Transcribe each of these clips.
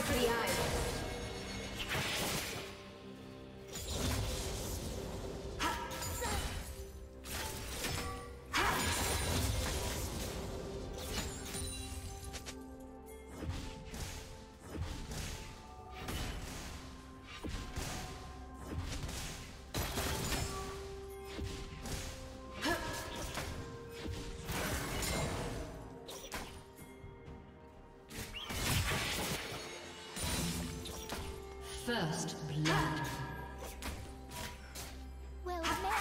for the eyes. First blood. Well,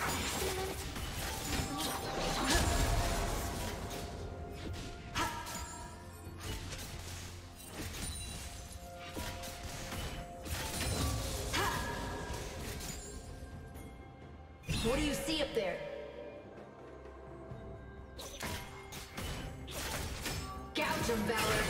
what do you see up there? Gouge of valor.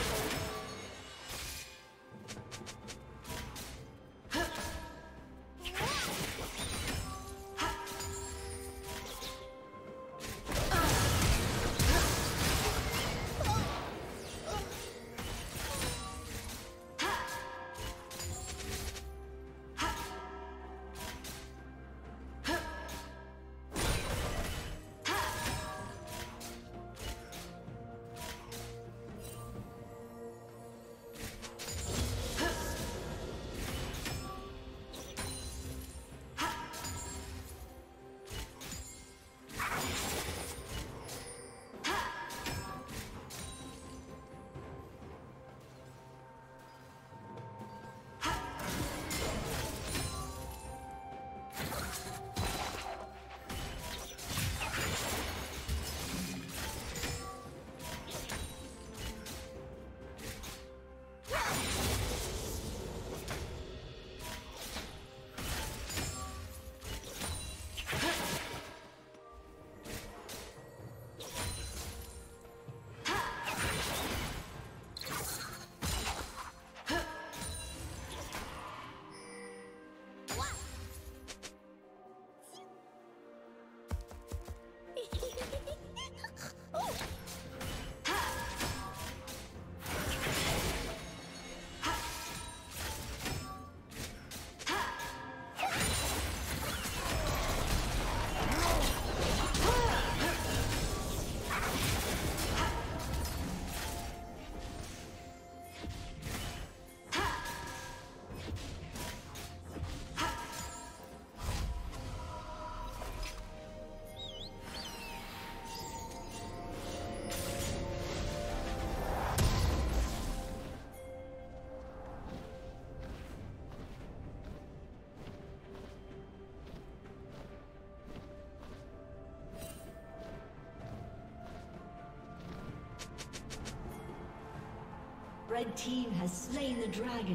Red team has slain the dragon.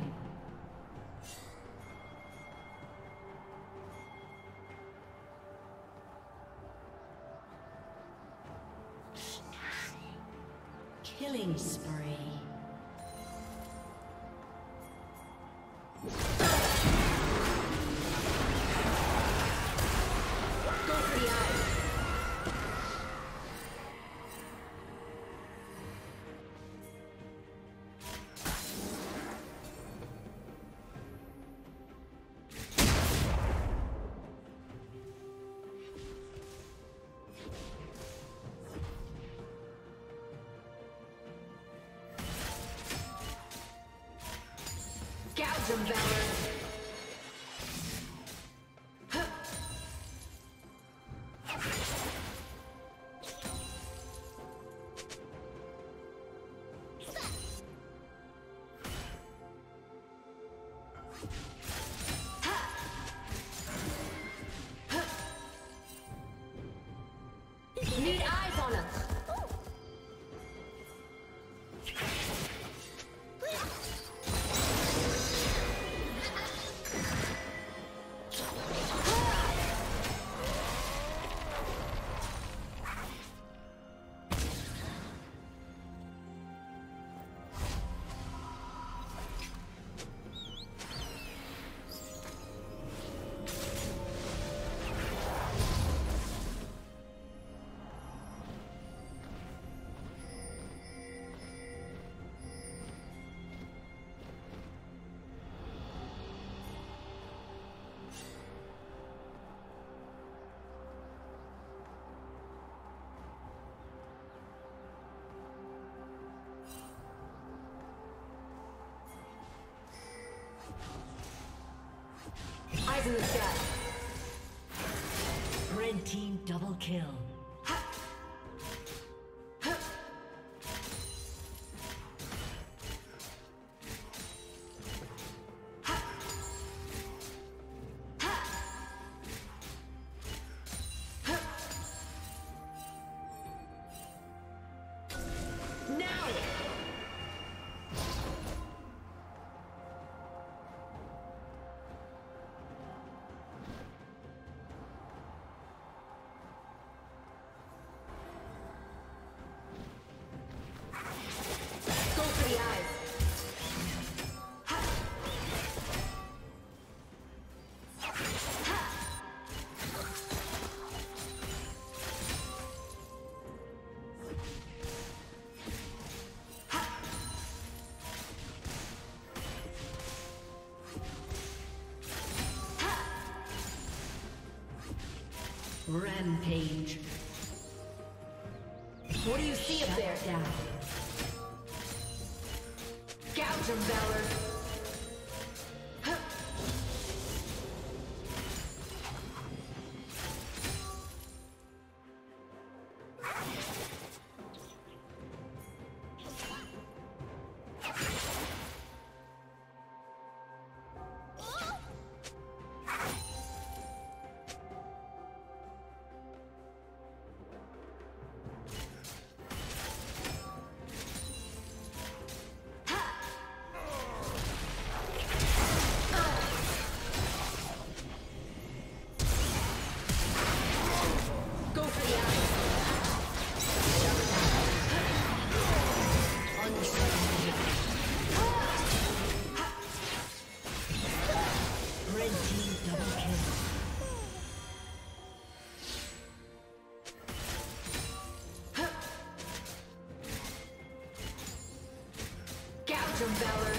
Killing spree. Gouge of valor. Need eyes on us. Eyes in the sky. Red team double kill. Rampage. What do you see up there? Down. Gouge 'em, Valor. Gouge 'em, Valor.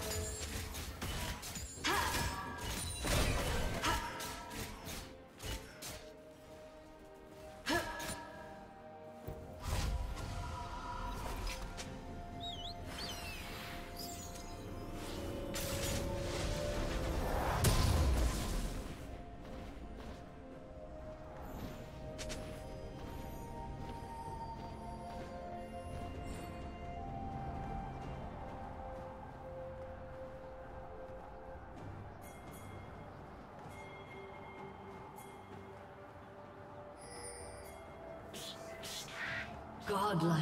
Godlike.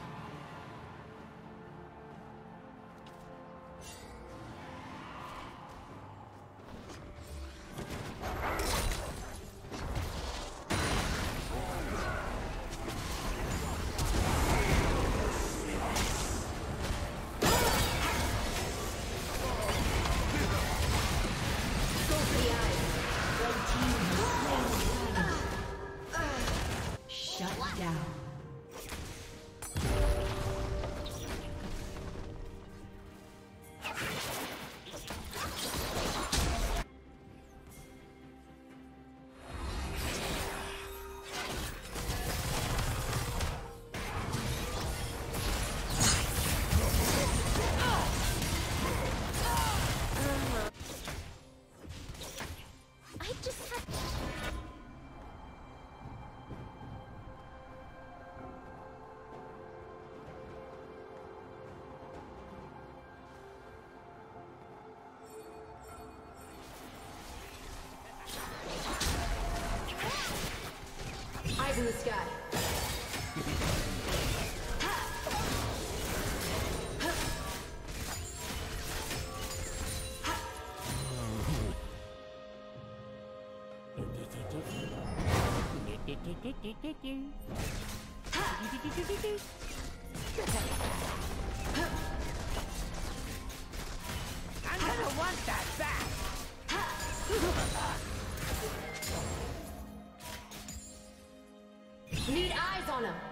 Eyes in the sky. I'm gonna want that back. Need eyes on him.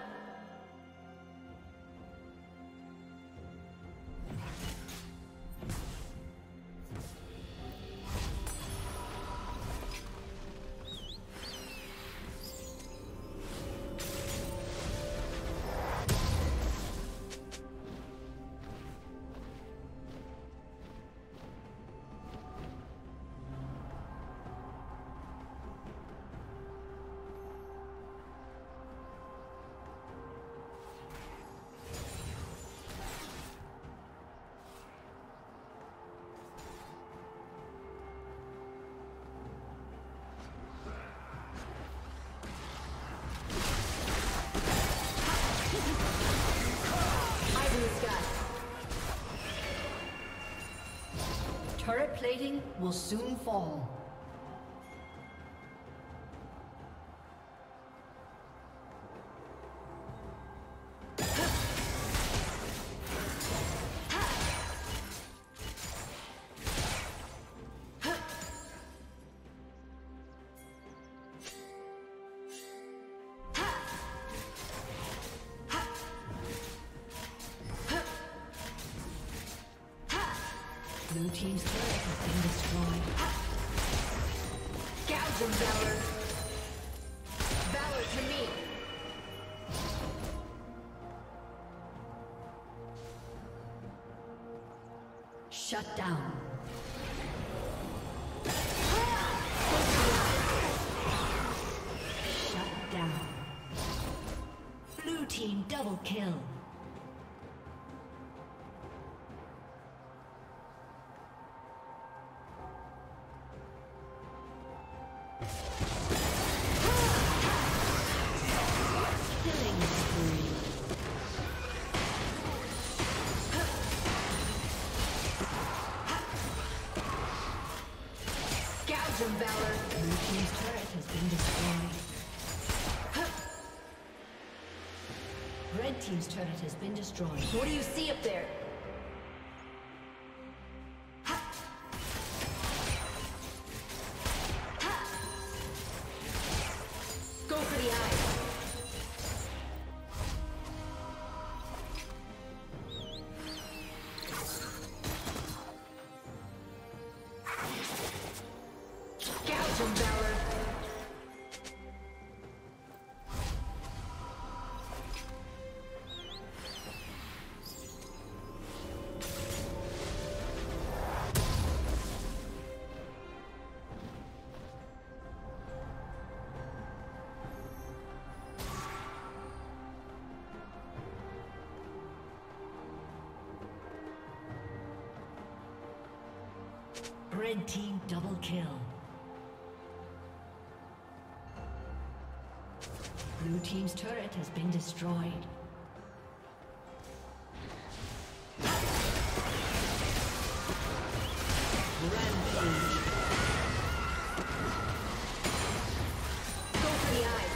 Eyes in the sky. Turret plating will soon fall. Blue team's turret has been destroyed. Gouge 'em, Valor. Valor to me. Shut down. Shut down. Blue team double kill. Valor. Blue team's turret has been destroyed. Red team's turret has been destroyed. What do you see up there? Go for the eyes. Valor. Red team double kill. Blue team's turret has been destroyed. Rampage. Go for the eyes.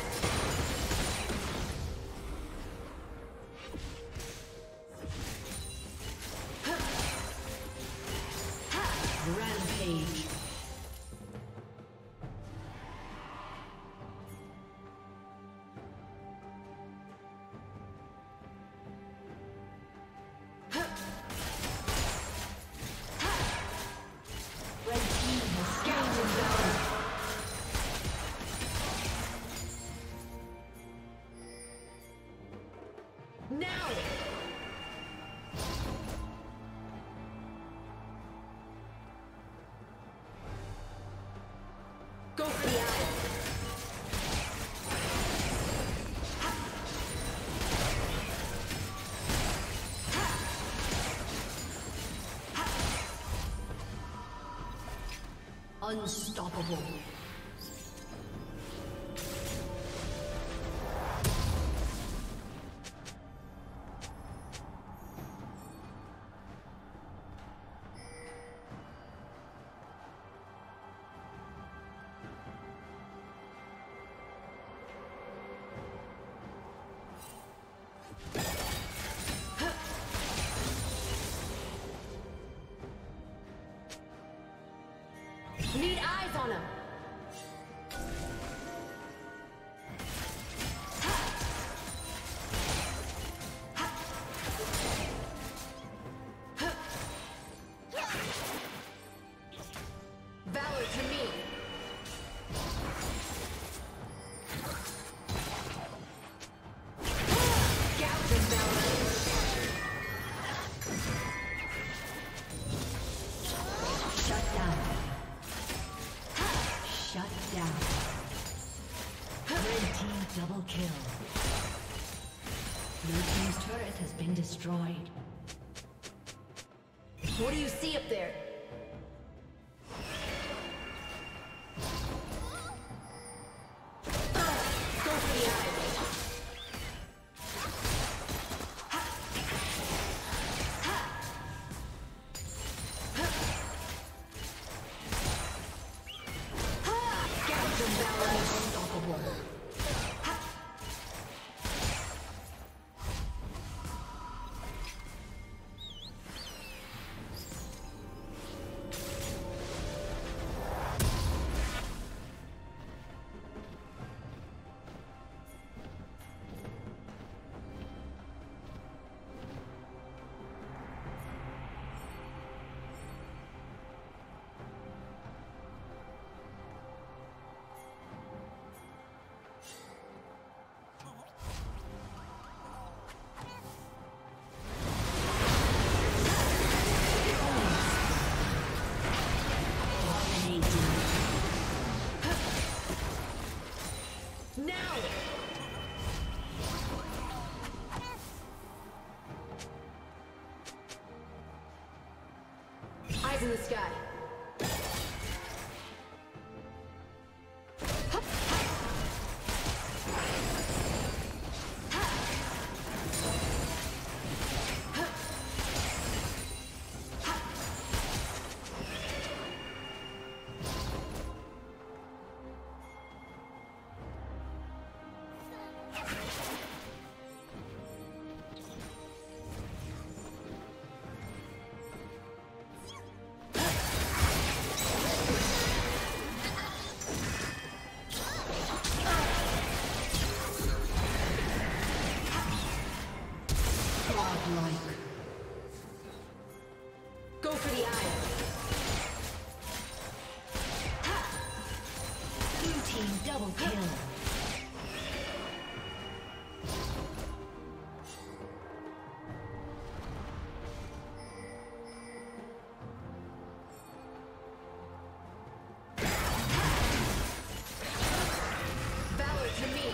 Rampage. Now! Go for the eyes. Unstoppable. Need eyes on him. Valor to me. Gouge him, Valor. Shut down. Shut down. Red team double kill. Blue team's turret has been destroyed. What do you see up there? Go for the eyes. in the sky. Go for the eye. Blue team double kill. Valor to me.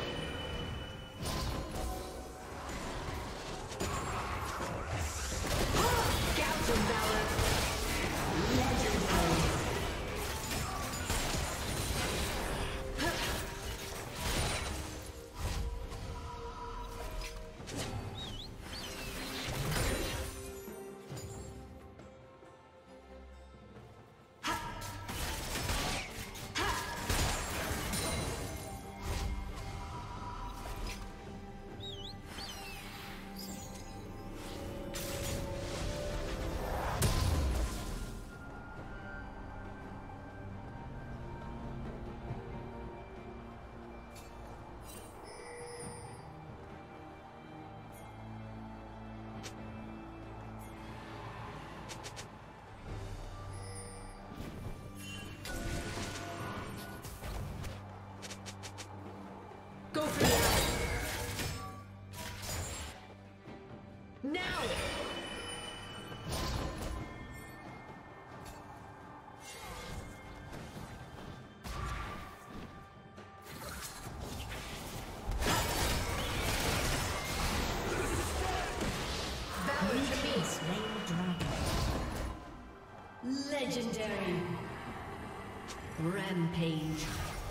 Gouge of valor. Go for the eye. Now! Valor to me. Slain the dragon. Legendary. Rampage.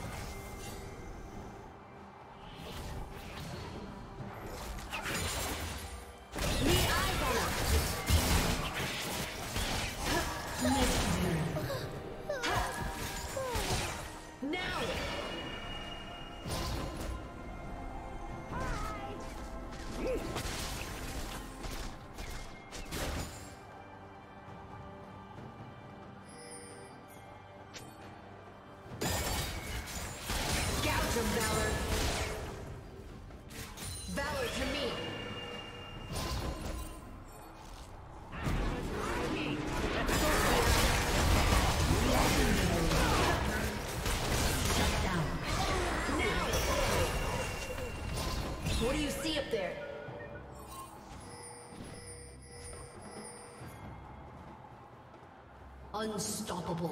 Valor. Valor to me. Shut down. Now! What do you see up there? Unstoppable.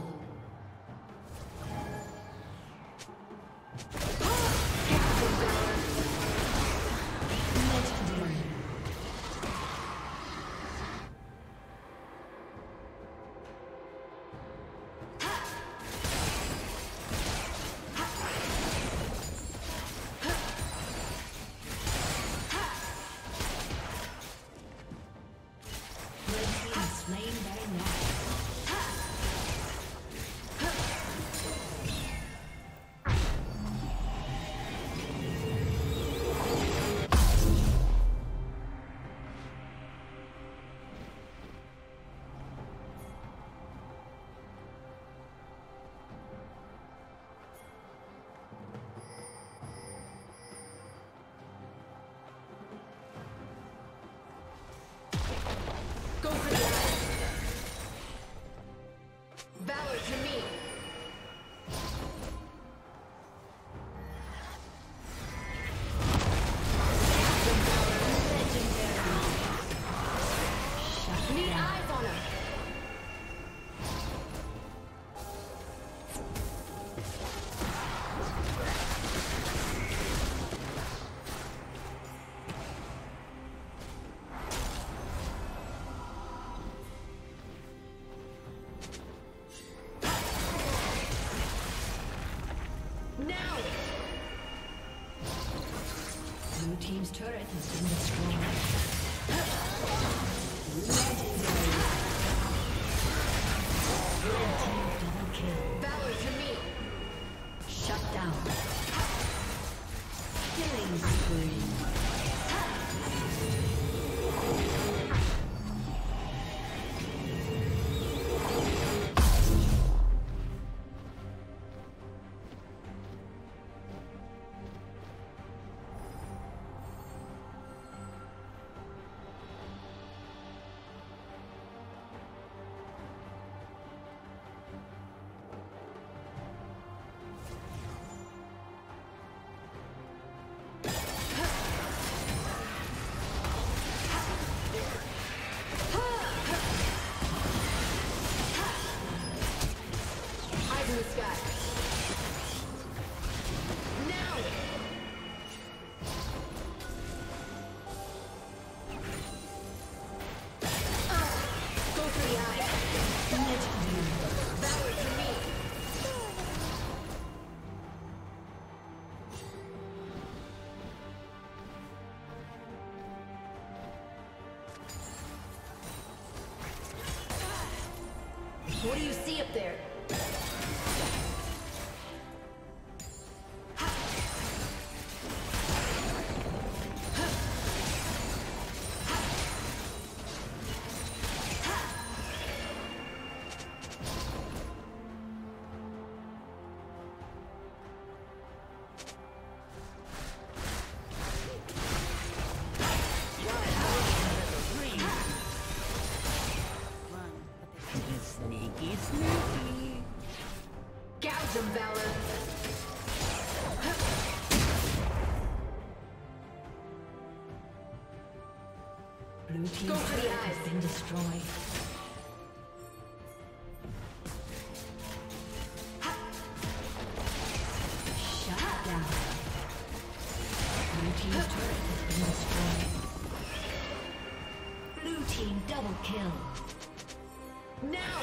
What do you see up there? Gouge him, Valor! Blue team's Go for the turret eyes. has been destroyed. Shut down. Blue team's turret has been destroyed. Blue team double kill. Now!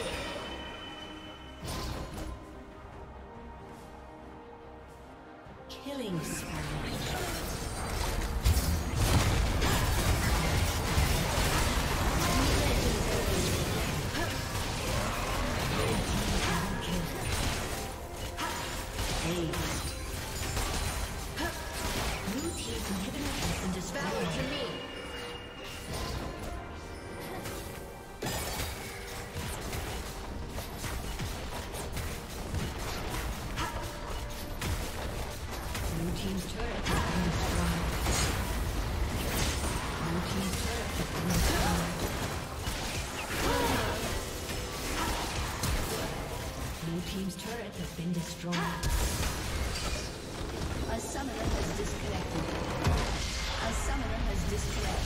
Killing spree. Valor to me! Blue team's turret has been destroyed. Blue team's turret has been destroyed. Blue team's turret has been destroyed. A summoner has disconnected. A summoner has disconnected.